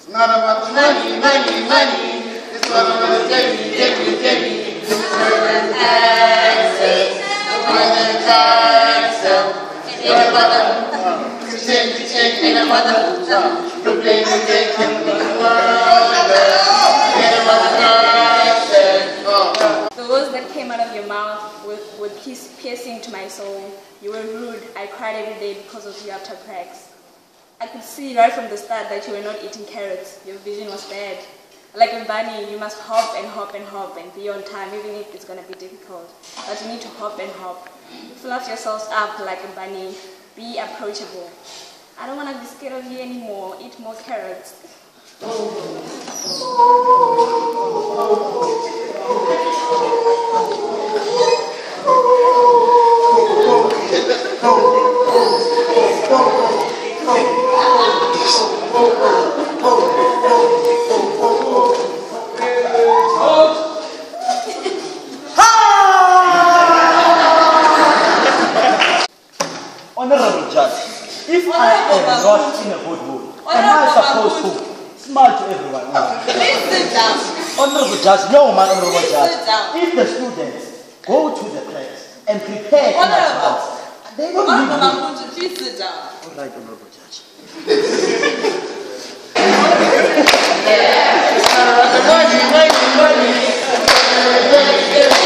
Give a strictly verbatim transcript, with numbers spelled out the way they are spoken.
It's not about the money, money, money. It's all about the Demi, Demi, Demi. It's about the access. It's about the access. It's about the check, check, and about the you play the game in the world. It's about the access. The words that came out of your mouth were, were piercing to my soul. You were rude. I cried every day because of you after cracks. I could see right from the start that you were not eating carrots. Your vision was bad. Like a bunny, you must hop and hop and hop and be on time, even if it's going to be difficult. But you need to hop and hop. Fluff yourselves up like a bunny. Be approachable. I don't want to be scared of you anymore. Eat more carrots. Honorable Judge, if I am not in a good mood, am I supposed to smile to everyone? Please sit down. Honorable Judge, no, my Honorable Please Judge. sit down. If the students go to the class and prepare in Honorable. advance, they don't need me. Honorable, please sit down. All right, Honorable Judge. Money, money, money.